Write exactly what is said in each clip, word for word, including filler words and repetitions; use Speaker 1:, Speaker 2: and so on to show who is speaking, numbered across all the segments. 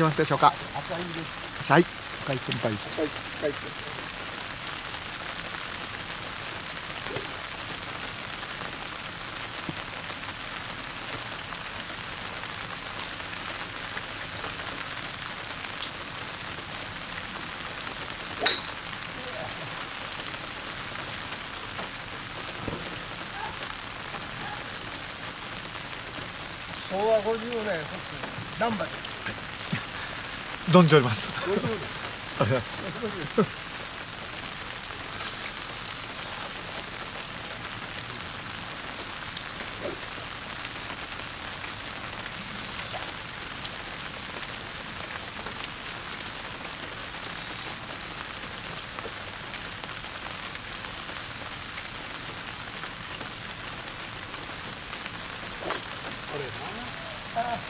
Speaker 1: ますでしょうか。
Speaker 2: 赤いです。
Speaker 1: はい、赤い先輩です。
Speaker 2: 赤い赤いです。昭和ごじゅうねん卒難波です。
Speaker 1: 存じております。
Speaker 2: ごじゅうねん。
Speaker 1: ありがとうございます。
Speaker 2: これなあ。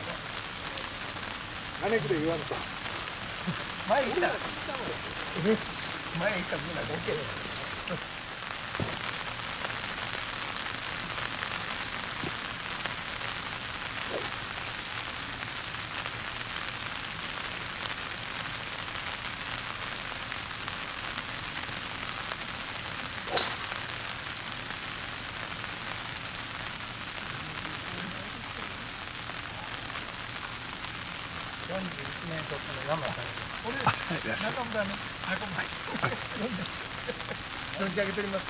Speaker 2: 金くれ言わんと。前行った。前行ったみんなだけです。よんじゅういちねんとっての山田さん。これです。中村ね。はい、こんばんは。存じ上げております。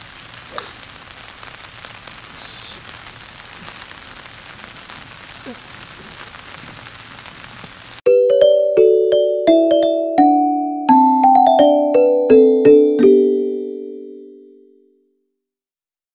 Speaker 1: うん。